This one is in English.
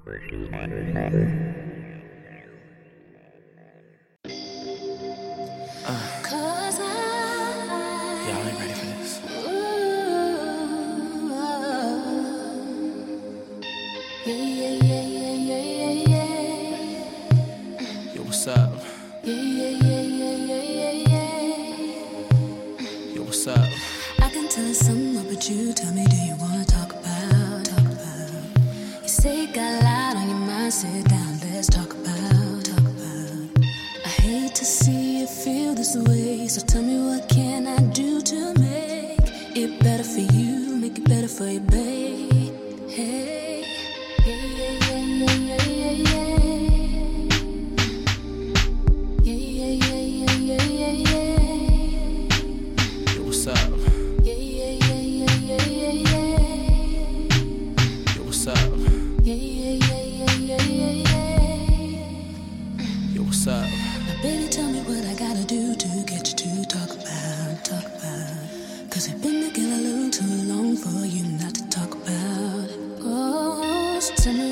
Y'all ain't ready for this. Yo, what's up? Yo, what's up? I can tell it's something up with you. Tell me, do you wanna talk about? You say you got a lot on your mind. Sit down, let's talk about. I hate to see you feel this way, so tell me, what can I do to make it better for you? Make it better for you, babe. Hey, Yo, what's up? Yo, what's up? Yo, what's up? Now, baby, tell me what I gotta do to get you to talk about. Cause we've been together a little too long for you not to talk about. Oh, so tell me